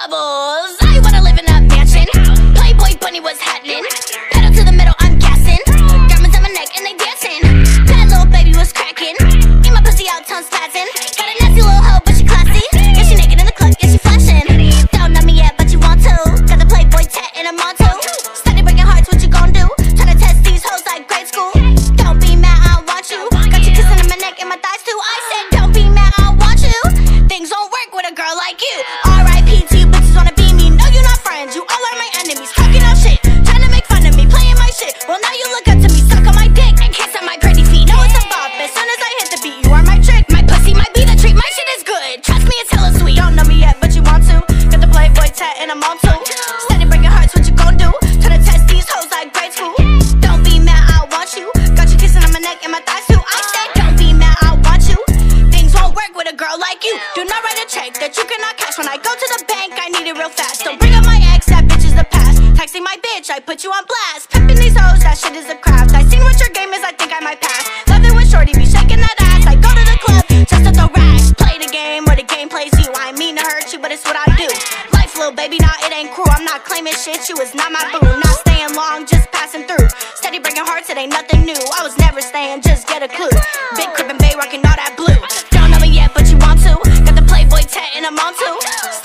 bubbles. I wanna live in a mansion. Playboy Bunnie was happening. Pedal to the middle, I'm gassin. Diamonds on my neck and they dancing. Bad little baby was crackin. Eat my pussy out, tongue spazzin. Got a nasty little hoe, but she classy. Yeah, she naked in the club, yeah, she flashin. Don't know me yet, but you want to. Got the Playboy tat and I'm on to. Steady breaking hearts, what you gon' do? Tryna test these hoes like grade school. Don't be mad, I want you. Got you kissing in my neck and my thighs too. I said, don't be mad, I want you. Things don't work with a girl like you. R.I.P. to you bitches wanna be me. No, you're not friends, you all are my enemies. Talking out shit, trying to make fun of me, playing my shit. Well, now you look up to me, suck on my dick and kiss on my pretty feet. No, it's a bop, as soon as I hit the beat, you are my trick. My pussy might be the treat, my shit is good. Trust me, it's hella sweet. Don't know me yet, but you want to. Got the Playboy tat and I'm on to. Steady breaking hearts, what you gon' do? Tryna test these hoes like grade school. Don't be mad, I want you. Got you kissing on my neck and my thighs too. I said, don't be mad, I want you. Things won't work with a girl like you. Do not write a check that you cannot cash. When I go to the bank, I need it real fast. Don't bring up my ex, that bitch is the past. Texting my bitch, I put you on blast. Pimping these hoes, that shit is a craft. I seen what your game is, I think I might pass. Love it when shorty be shaking that ass. I go to the club, just to throw racks. Play the game, or the game plays you. I ain't mean to hurt you, but it's what I do. Life, little baby, nah, it ain't cruel. I'm not claiming shit, you is not my boo. Not staying long, just passing through. Steady breaking hearts, it ain't nothing new. I was never staying, just get a clue. Big crib and bay rocking all that blue. Don't know me yet, but you want to. Got the Playboy tat and I'm on to.